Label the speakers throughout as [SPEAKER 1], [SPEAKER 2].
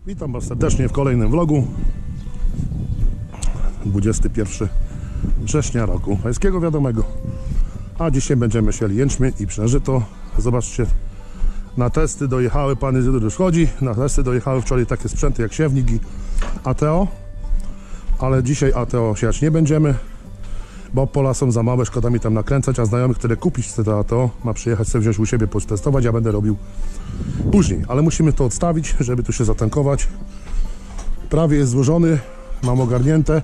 [SPEAKER 1] Witam Was serdecznie w kolejnym vlogu. 21 września roku pańskiego wiadomego. A dzisiaj będziemy sieli jęczmień i przeżyto. Zobaczcie, na testy dojechały, pan Izydor już chodzi. Na testy dojechały wczoraj takie sprzęty jak siewnik i ATO. Ale dzisiaj ATO siać nie będziemy, bo pola są za małe, szkoda mi tam nakręcać, a znajomy, który kupić te ATO, ma przyjechać sobie wziąć u siebie, potestować, ja będę robił później. Ale musimy to odstawić, żeby tu się zatankować. Prawie jest złożony, mam ogarnięte.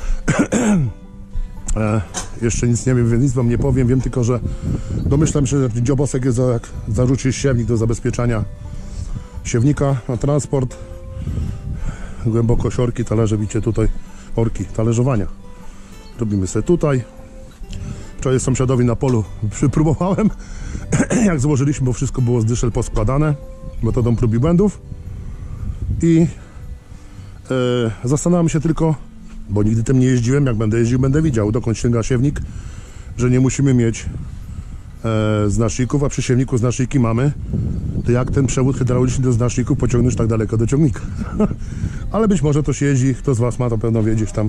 [SPEAKER 1] Jeszcze nic nie wiem, więc nic wam nie powiem. Wiem tylko, że domyślam się, że dziobosek jest, jak zarzucić siewnik do zabezpieczania siewnika na transport. Głęboko orki, talerze, widzicie tutaj orki, talerzowania. Robimy sobie tutaj. Wczoraj sąsiadowi na polu przypróbowałem, jak złożyliśmy, bo wszystko było z dyszel poskładane metodą prób i błędów. I zastanawiam się tylko, bo nigdy tym nie jeździłem, jak będę jeździł, będę widział, dokąd sięga siewnik, że nie musimy mieć znaczników, a przy siewniku znaczniki mamy, to jak ten przewód hydrauliczny do znaczników pociągnąć tak daleko do ciągnika. Ale być może to się jeździ, kto z Was ma, to pewno wiedzieć tam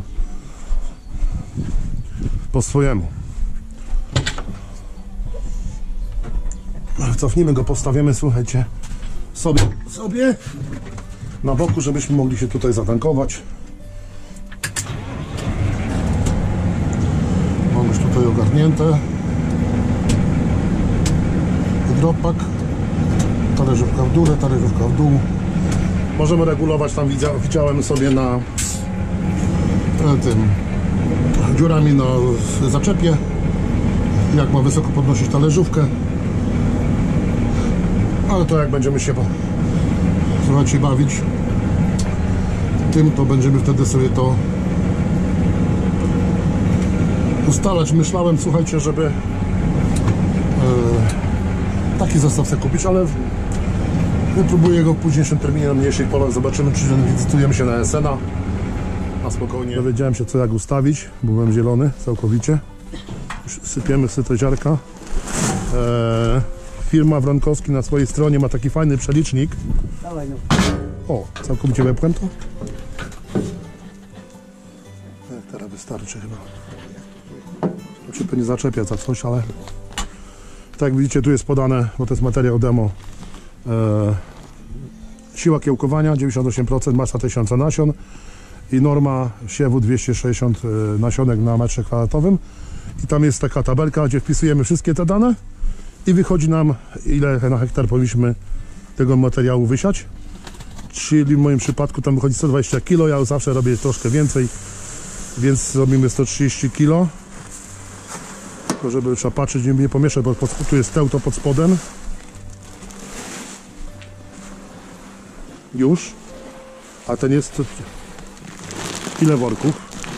[SPEAKER 1] po swojemu. Cofnijmy go, postawimy, słuchajcie, sobie na boku, żebyśmy mogli się tutaj zatankować. Mam już tutaj ogarnięte. Hydropak, talerzówka w dół, talerzówka w dół. Możemy regulować, tam widziałem sobie na tym dziurami na zaczepie, jak ma wysoko podnosić talerzówkę. Ale to jak będziemy się słuchajcie, bawić tym, to będziemy wtedy sobie to ustalać. Myślałem, słuchajcie, żeby taki zestaw sobie kupić, ale wypróbuję go w późniejszym terminie na mniejszych polach. Zobaczymy, czy zdecydujemy się na SN-a. A spokojnie. Dowiedziałem się, co jak ustawić, bo byłem zielony całkowicie. Już sypiemy sobie te ziarka. Firma Wronkowski na swojej stronie ma taki fajny przelicznik. O, całkowicie wepchłem to? Teraz wystarczy chyba. To się pewnie zaczepia za coś, ale tak jak widzicie, tu jest podane, bo to jest materiał demo. Siła kiełkowania 98%, masa 1000 nasion i norma siewu 260 nasionek na metrze kwadratowym. I tam jest taka tabelka, gdzie wpisujemy wszystkie te dane i wychodzi nam, ile na hektar powinniśmy tego materiału wysiać. Czyli w moim przypadku tam wychodzi 120 kg, ja zawsze robię troszkę więcej, więc robimy 130 kg. Tylko żeby trzeba patrzeć, nie pomieszać, bo tu jest tełto pod spodem. Już. A ten jest ile worków?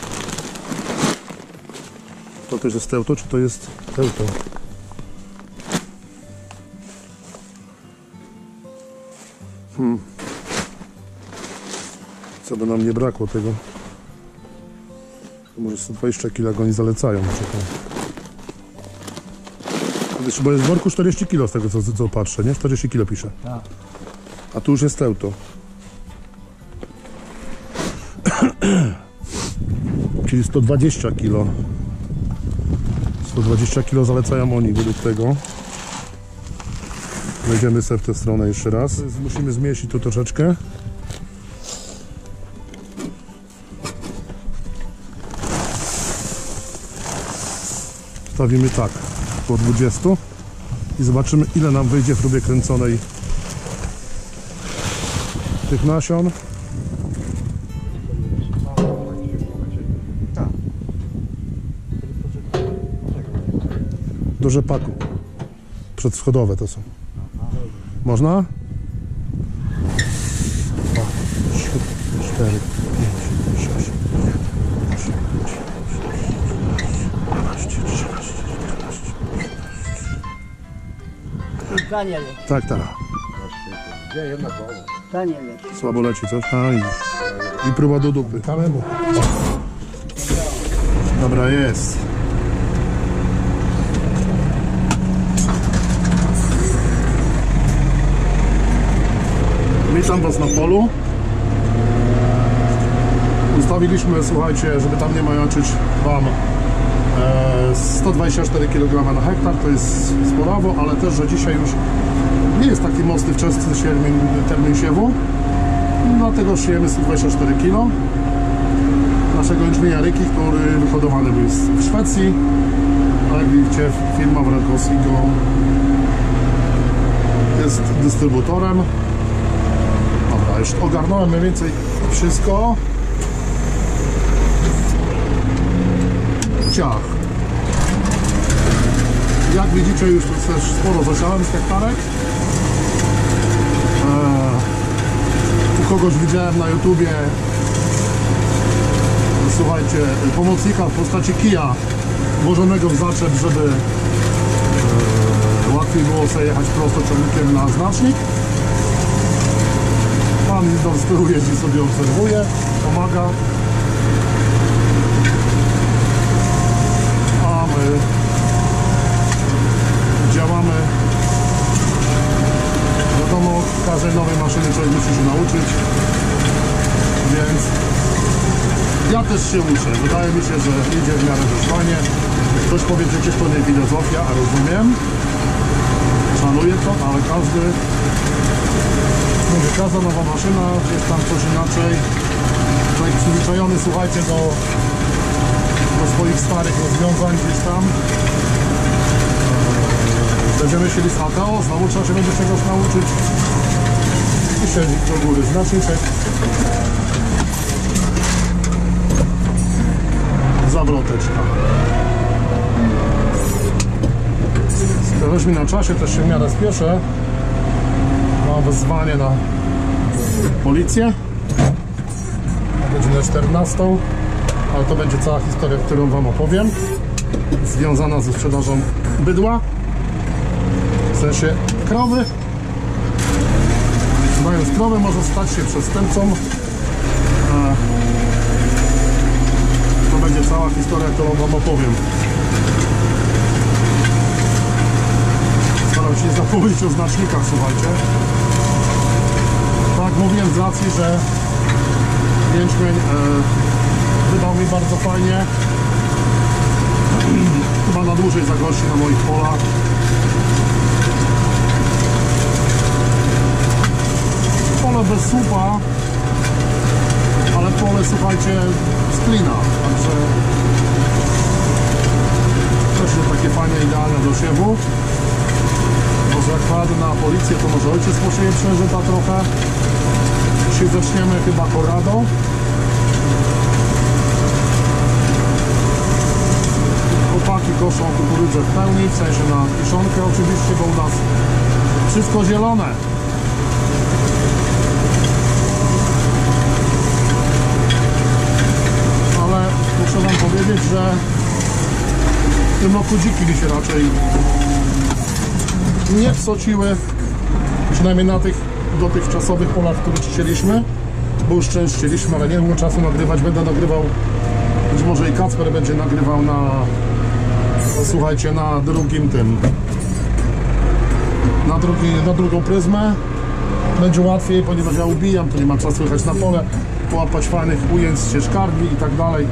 [SPEAKER 1] To też jest tełto, czy to jest tełto? Co by nam nie brakło tego? To może 120 kg oni zalecają. Bo jest w worku 40 kg z tego co patrzę, nie? 40 kg pisze. Tak. A tu już jest tełto. Czyli 120 kg. 120 kg zalecają oni według tego. Wejdziemy sobie w tę stronę jeszcze raz. Musimy zmieścić tu troszeczkę. Stawimy tak, po 20 i zobaczymy, ile nam wyjdzie w próbie kręconej tych nasion. Do rzepaku. Przedschodowe to są. Można? 2, 3, 4, 5, 6, 7, 8, 9, 10, 11, 12, 13, 14. Tak, tak.
[SPEAKER 2] Gdzie jedna koło?
[SPEAKER 3] To nie leci.
[SPEAKER 1] Słabo leci coś? A, i próba do dupy. Kamemu. Dobra, jest. Witam Was na polu. Ustawiliśmy, słuchajcie, żeby tam nie majaczyć wam 124 kg na hektar, to jest sporawo, ale też, że dzisiaj już nie jest taki mocny wczesny termin siewu, dlatego siejemy 124 kg naszego jęczmienia Ryki, który wyhodowany był w Szwecji, a jak widzicie, firma Wrenkowskiego jest dystrybutorem. Dobra, już ogarnąłem mniej więcej wszystko. Ciach. Jak widzicie, już też sporo zasiałem z hektarek. U kogoś widziałem na YouTubie, słuchajcie, pomocnika w postaci kija włożonego w zaczep, żeby łatwiej było sobie jechać prosto ciągnikiem na znacznik. Pan z tyłu jeździ, sobie obserwuje, pomaga. A my działamy. Wiadomo, każdej nowej maszyny człowiek musi się nauczyć, więc ja też się uczę. Wydaje mi się, że idzie w miarę wyzwanie. Ktoś powie, że przecież to nie filozofia, a rozumiem. Szanuję to, ale każda nowa maszyna, jest tam coś inaczej. Człowiek przyzwyczajony, słuchajcie, do swoich starych rozwiązań gdzieś tam. Będziemy chcieli z ATO, znowu trzeba się będzie czegoś nauczyć. I silnik do góry, znaczniczek. Zawroteczka. Zależy mi na czasie, też się w miarę spieszę. Mam wezwanie na policję na godzinę 14, ale to będzie cała historia, którą wam opowiem, związana ze sprzedażą bydła, w sensie krowy. Mając krowę, może stać się przestępcą. To będzie cała historia, którą wam opowiem. Staram się nie zapomnieć o znacznikach, słuchajcie. Tak mówiłem z racji, że jęczmień wydał mi bardzo fajnie. Chyba na dłużej zagości na moich polach. Pole bez słupa, ale pole, słuchajcie, z klina. Także też jest takie fajnie idealne do siewu. Może jak jadę na policję, to może ojciec posieje przeżyta trochę. Dzisiaj zaczniemy chyba koradą. Chłopaki koszą kukurydzę w pełni, w sensie na kiszonkę oczywiście, bo u nas wszystko zielone. Ale muszę wam powiedzieć, że w tym roku dziki mi się raczej nie wsociły, przynajmniej na tych dotychczasowych polach, które czyściliśmy, bo już część chcieliśmy, ale nie było czasu nagrywać. Będę nagrywał, być może i Kacper będzie nagrywał na, słuchajcie, na drugim tym, na drugą pryzmę. Będzie łatwiej, ponieważ ja ubijam, to nie ma czasu jechać na pole, połapać fajnych ujęć z ścieżkarni i tak dalej.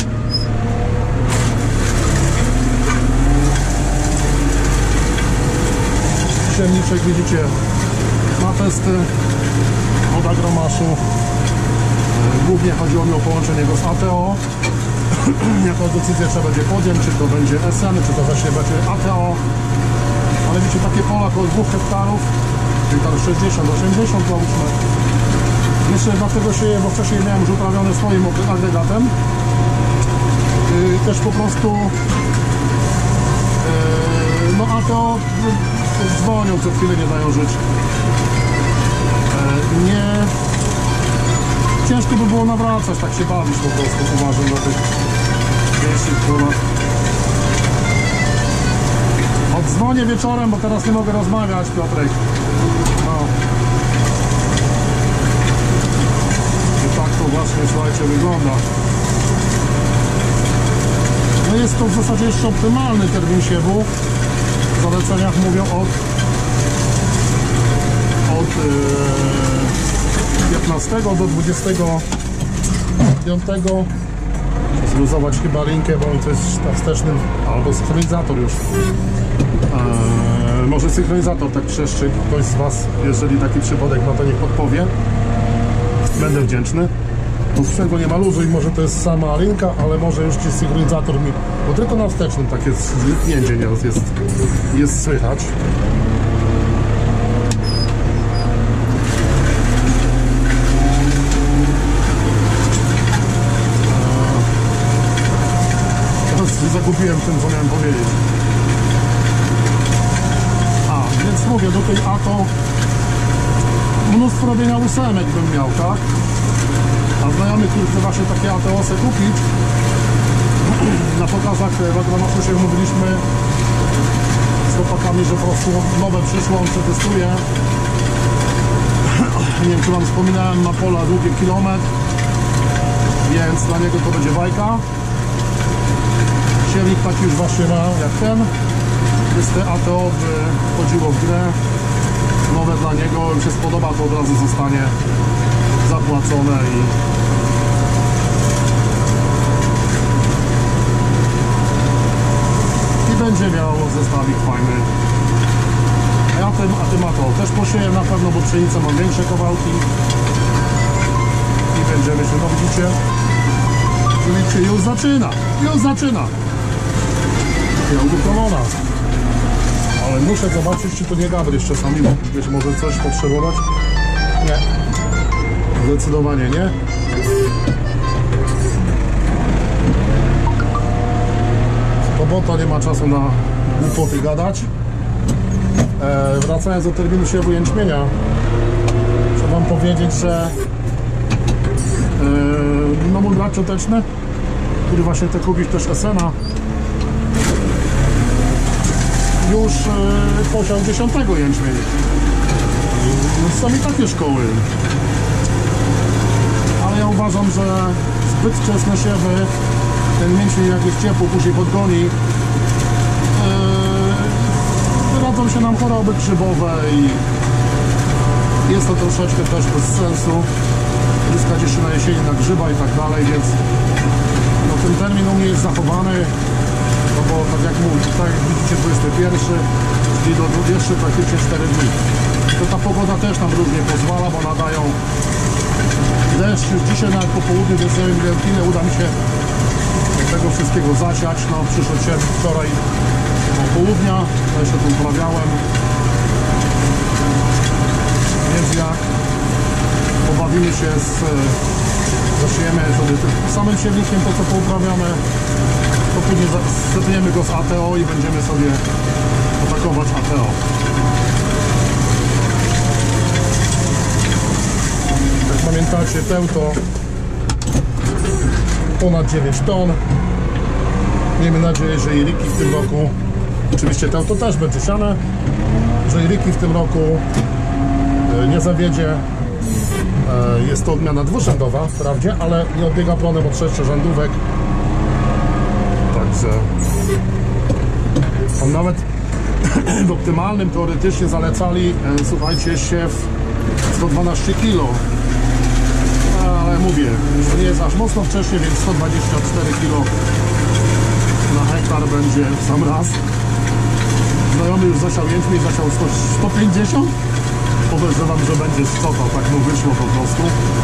[SPEAKER 1] Siemniczek widzicie na testy od Agromaszu. Głównie chodziło mi o połączenie go z ATO. Jaką decyzję trzeba będzie podjąć, czy to będzie SN, czy to właśnie będzie ATO. Ale widzicie, takie pola około 2 hektarów, czyli tam 60-80 załóżmy. Jeszcze dlatego sieję, bo wcześniej miałem już uprawione swoim agregatem. Też po prostu no ATO dzwonią co chwilę, nie dają żyć. Nie... Ciężko by było nawracać, tak się bawić po prostu, uważam, do tych wiejskich królach. Odzwonię wieczorem, bo teraz nie mogę rozmawiać, Piotrek. No. I tak to właśnie, słuchajcie, wygląda. No jest to w zasadzie jeszcze optymalny termin siewu. W zaleceniach mówią od 15 do 25 zluzować chyba linkę, bo to jest na wstecznym, albo synchronizator już. Może synchronizator tak trzeszczy, ktoś z Was, jeżeli taki przypadek ma, to niech podpowie. Będę wdzięczny. Bo sprzęgło nie ma luzu i może to jest sama linka, ale może już Ci synchronizator mi... Bo tylko na wstecznym takie zlipnięcie jest słychać. Zagubiłem tym, co miałem powiedzieć. Więc mówię, do tej ATO mnóstwo robienia ósemek bym miał, tak? A znajomy, który chce właśnie takie ATO-sy kupić, na pokazach w Agronosu się umówiliśmy z chłopakami, że po prostu nowe przyszło, on przetestuje. Nie wiem, czy Wam wspominałem, ma pola długie kilometr, więc dla niego to będzie bajka. Siewnik taki już właśnie ma jak ten, więc te ATO by wchodziło w grę, nowe dla niego, im się spodoba, to od razu zostanie zapłacone i będzie miał zestawik fajny. A tym ATO też posieję na pewno, bo pszenicę mam większe kawałki i będziemy się, no widzicie, już zaczyna. Ja ugotowana. Ale muszę zobaczyć, czy to nie gabryś czasami, bo wiesz, może coś potrzebować. Nie. Zdecydowanie nie. Sobota, nie ma czasu na głupoty gadać. Wracając do terminu siewu jęczmienia, chcę Wam powiedzieć, że no mój brat cioteczny, który właśnie chce kupić też Essena, już posiał 10 jęczmienia. Są i takie szkoły. Ale ja uważam, że zbyt wczesne siewy, ten jęczmień jak jest ciepło, później podgoni, wyrodzą się nam choroby grzybowe i jest to troszeczkę też bez sensu. Zyskać jeszcze na jesieni na grzyba i tak dalej, więc no, ten termin u mnie jest zachowany. No bo tak jak mówię, tak jak widzicie 21, czyli do jeszcze praktycznie 4 dni. To ta pogoda też nam różnie pozwala, bo nadają deszcz już dzisiaj nawet po południu, więc nie wiem ile uda mi się tego wszystkiego zasiać. No przyszedł się wczoraj do południa, ja się tu uprawiałem. Więc jak pobawimy się zasiejemy sobie tym samym siewnikiem to co pouprawiamy, to później zepniemy go z ATO i będziemy sobie atakować ATO. Jak pamiętacie, to ponad 9 ton. Miejmy nadzieję, że i riki w tym roku, oczywiście to też będzie siane, że i riki w tym roku nie zawiedzie. Jest to odmiana dwurzędowa wprawdzie, ale nie odbiega plonem od 6 rzędówek. Także on nawet w optymalnym teoretycznie zalecali, słuchajcie, siew 112 kg. Ale mówię, to nie jest aż mocno wcześnie, więc 124 kg na hektar będzie w sam raz. Znajomy już zasiał jęczmień, zasiał 150. Podejrzewam, że będzie szczotał, tak mu wyszło po prostu.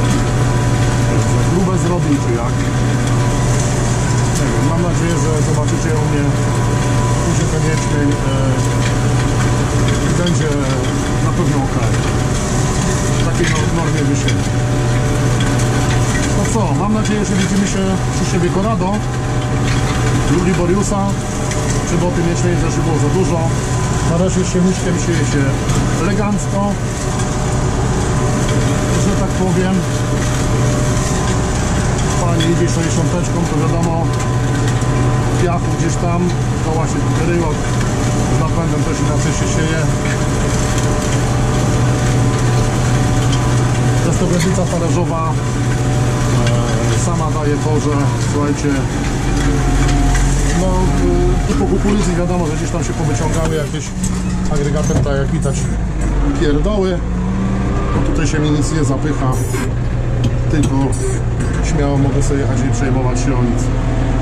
[SPEAKER 1] Grube zrobił czy jak. Nie wiem, mam nadzieję, że zobaczycie u mnie później ten jęczmień i będzie na pewno ok. W takiej normie wysienia. No co, mam nadzieję, że widzimy się przy siebie Corrado lub Liboriusa, bo o tym jęczmieniu też było za dużo. Na razie siewniczkiem sieje się elegancko, że tak powiem. Pani idzie 60, to wiadomo, piachu gdzieś tam, koła się wyryła, z napędem też inaczej się sieje. Testografica talerzowa sama daje to, że słuchajcie, no po kukurydzy wiadomo, że gdzieś tam się powyciągały jakieś agregatem, tak jak widać, pierdoły, bo tutaj się mi nic nie zapycha, tylko śmiało mogę sobie jechać i nie przejmować się o nic.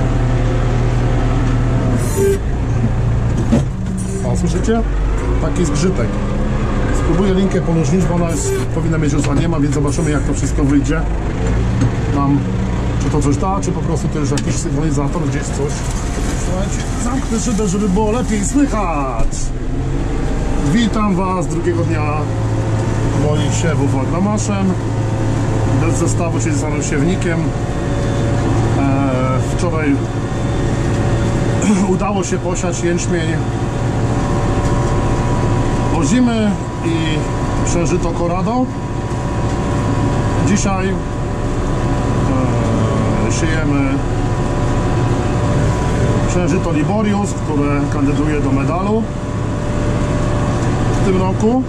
[SPEAKER 1] O, słyszycie? Taki zgrzytek. Spróbuję linkę poluźnić, bo ona jest, powinna mieć już, a nie ma, więc zobaczymy, jak to wszystko wyjdzie. Mam, czy to coś da, czy po prostu to już jakiś sygnalizator, gdzieś coś. Słuchajcie, zamknę szybę, żeby było lepiej słychać. Witam Was drugiego dnia moich siewów agronamaszem. Bez zestawu, czyli z samym siewnikiem. Wczoraj udało się posiać jęczmień ozimy i przeżyto corado. Dzisiaj siejemy przeżyto Liborius, które kandyduje do medalu w tym roku.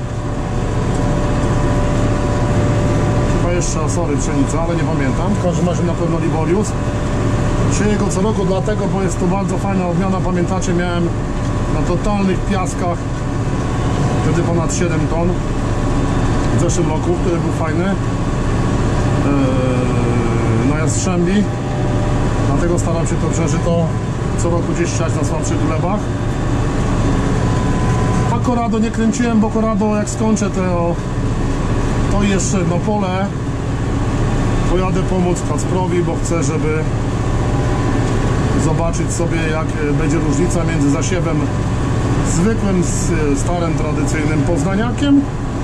[SPEAKER 1] Chyba jeszcze, sorry, pszenica, ale nie pamiętam. W każdym razie na pewno Liborius. Sieję go co roku dlatego, bo jest to bardzo fajna odmiana. Pamiętacie, miałem na totalnych piaskach wtedy ponad 7 ton w zeszłym roku, który był fajny na Jastrzębi. Dlatego staram się to przeżyto co roku gdzieś siać na słabszych glebach. A corado nie kręciłem, bo corado, jak skończę to jeszcze jedno pole, pojadę pomóc Kacprowi, bo chcę, żeby zobaczyć sobie, jak będzie różnica między zasiewem zwykłym, starym, tradycyjnym poznaniakiem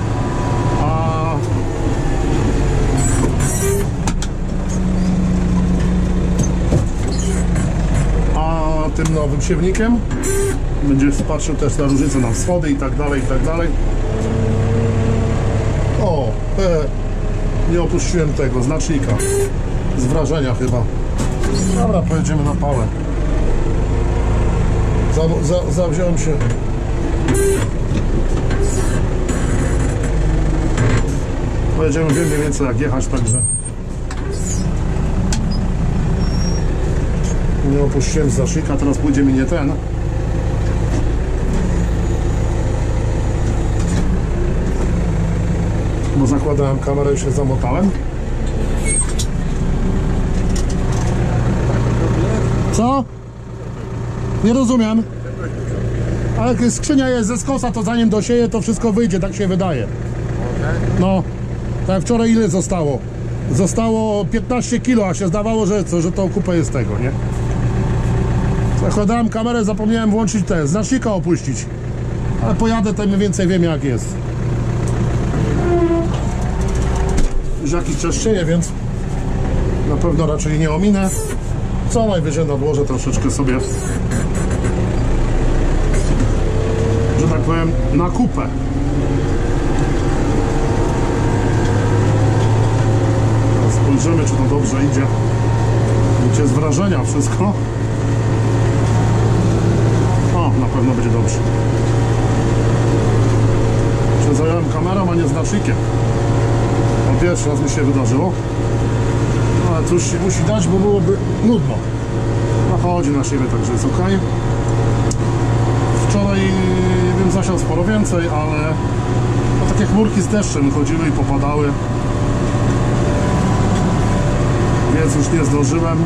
[SPEAKER 1] a tym nowym siewnikiem. Będzie patrzył też na różnicę na wschody i tak dalej, i tak dalej. O, nie opuściłem tego znacznika z wrażenia chyba. Dobra, pojedziemy na pałę. Zawziąłem się. Pojedziemy, wiem mniej więcej jak jechać, także nie opuściłem znacznika, teraz pójdzie mi nie ten. Bo zakładałem kamerę i się zamotałem. Co? Nie rozumiem. Ale jak skrzynia jest ze skosa, to zanim dosieje, to wszystko wyjdzie, tak się wydaje. No, tak wczoraj ile zostało? Zostało 15 kilo, a się zdawało, że to kupę jest tego, nie? Zakładałem kamerę, zapomniałem włączyć znacznika opuścić. Ale pojadę, to mniej więcej wiem jak jest. Już jakiś czas sieje, więc na pewno raczej nie ominę. Co najwyżej nadłożę troszeczkę sobie, że tak powiem, na kupę. Spojrzymy, czy to dobrze idzie. Widzicie, z wrażenia wszystko. O, na pewno będzie dobrze. Się zająłem kamerą, a nie znacznikiem. No, pierwszy raz mi się wydarzyło. Ale cóż się musi dać, bo byłoby nudno. Nachodzi na siebie, także jest ok. Wczoraj bym zasiał sporo więcej, ale no, takie chmurki z deszczem chodziły i popadały. Więc już nie zdążyłem.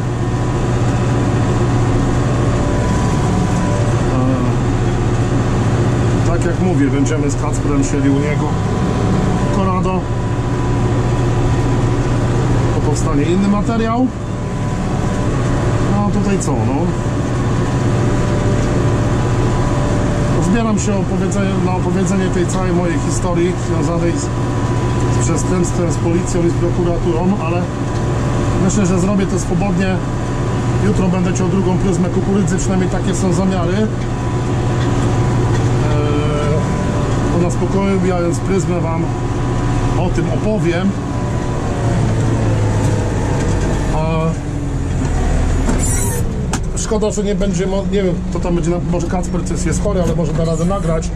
[SPEAKER 1] Tak jak mówię, będziemy z Kacprem sieli u niego corado. Powstanie inny materiał. No tutaj co, no zbieram się na opowiedzenie tej całej mojej historii związanej z przestępstwem, z policją i z prokuraturą, ale myślę, że zrobię to swobodnie. Jutro będę ciął drugą pryzmę kukurydzy, przynajmniej takie są zamiary. Na spokoju, bijając pryzmę, wam o tym opowiem. Szkoda, że nie będzie, nie wiem, to tam będzie, może Kacper jest chory, ale może da radę nagrać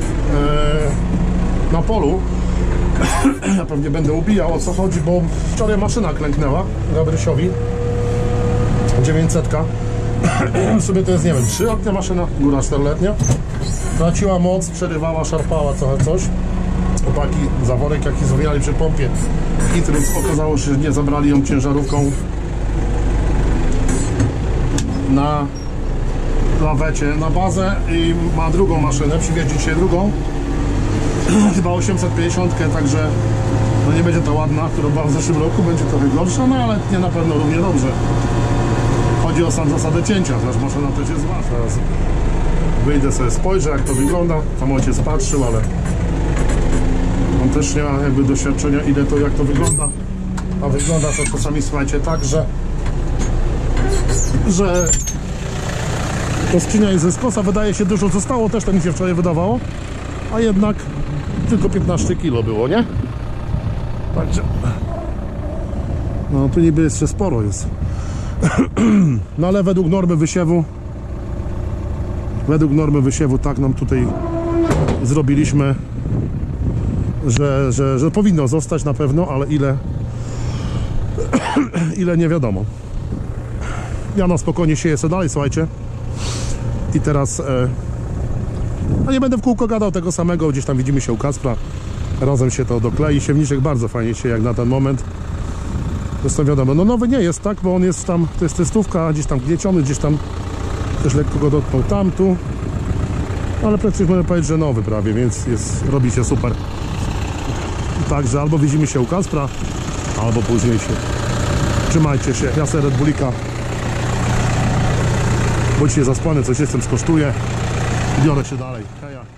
[SPEAKER 1] na polu. Ja pewnie będę ubijał, o co chodzi, bo wczoraj maszyna klęknęła Gabrysiowi 900. W sumie to jest, nie wiem, 3-letnia maszyna, góra 4-letnia. Traciła moc, przerywała, szarpała trochę coś. Chłopaki zaworek jaki zwijali przy pompie litrów. Okazało się, że nie zabrali ją ciężarówką na lawecie na bazę i ma drugą maszynę, przywieźli dzisiaj drugą, chyba 850, także no nie będzie ta ładna, którą była w zeszłym roku, będzie trochę gorsza, no ale nie na pewno równie dobrze. Chodzi o sam zasadę cięcia, też maszyna też jest zła. Teraz wyjdę sobie, spojrzę jak to wygląda, tam ojciec patrzył, ale on też nie ma jakby doświadczenia ile to, jak to wygląda, a wygląda to czasami, słuchajcie, tak, że to skrzynia jest ze skosa, wydaje się dużo zostało, też tak mi się wczoraj wydawało, a jednak tylko 15 kg było, nie? Także no tu niby jeszcze sporo jest. No ale według normy wysiewu tak nam tutaj zrobiliśmy, że powinno zostać na pewno, ale ile nie wiadomo. Ja na spokojnie sieję sobie dalej, słuchajcie. I teraz no nie będę w kółko gadał tego samego, gdzieś tam widzimy się u Kacpra, razem się to doklei. Siewniczek bardzo fajnie się jak na ten moment. Zresztą wiadomo, no nowy nie jest, tak, bo on jest tam, to jest testówka, gdzieś tam gnieciony, gdzieś tam też lekko go dotknął tamtu, ale praktycznie można powiedzieć, że nowy prawie, więc robi się super. Także albo widzimy się u Kacpra, albo później się. Trzymajcie się, ja sobie Red Bullika, bo dzisiaj zaspany, coś jestem, skosztuję, biorę się dalej. Heja.